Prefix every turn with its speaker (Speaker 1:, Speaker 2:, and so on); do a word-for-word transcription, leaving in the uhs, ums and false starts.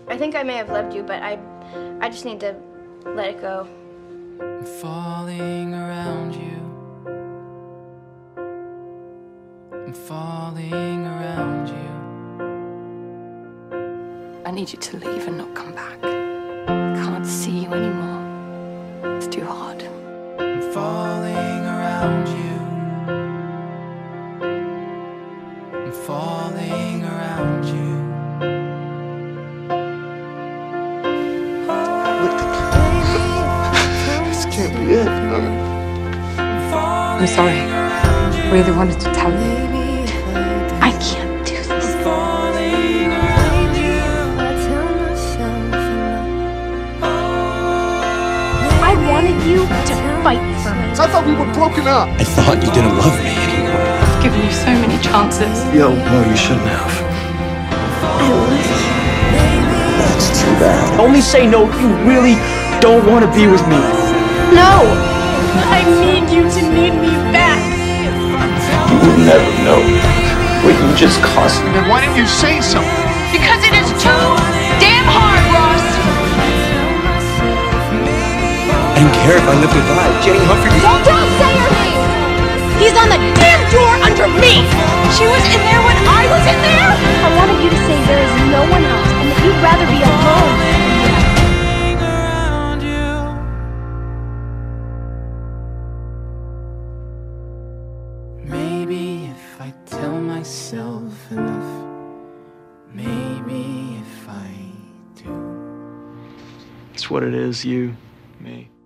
Speaker 1: I think I may have loved you, but I, I just need to let it go.
Speaker 2: I'm falling around you. I'm falling around you.
Speaker 3: I need you to leave and not come back. I can't see you anymore. It's too hard.
Speaker 2: I'm falling around you. I'm falling around you.
Speaker 4: This can't be it, Armie.
Speaker 3: I'm sorry. I really wanted to tell you. I can't do this.
Speaker 1: I wanted you to fight for me.
Speaker 4: I thought we were broken up.
Speaker 5: I thought you didn't love me anymore.
Speaker 3: I've given you so many chances.
Speaker 4: Yo, no, you shouldn't have.
Speaker 1: I love you.
Speaker 5: That's too bad.
Speaker 6: Only say no if you really don't want to be with me.
Speaker 1: No! I need you to need me back.
Speaker 5: You would never know what you just cost me.
Speaker 4: Then why didn't you say something?
Speaker 3: Because it is too damn hard, Ross!
Speaker 5: I didn't care if I lived or died. Jenny Humphrey.
Speaker 1: Don't, don't say her name! He's on the damn door under me!
Speaker 3: She was in there when I was in there?
Speaker 1: I wanted you to say there is no one else and that you'd rather be alone.
Speaker 2: Maybe if I tell myself enough, maybe if I do.
Speaker 6: It's what it is, you, me.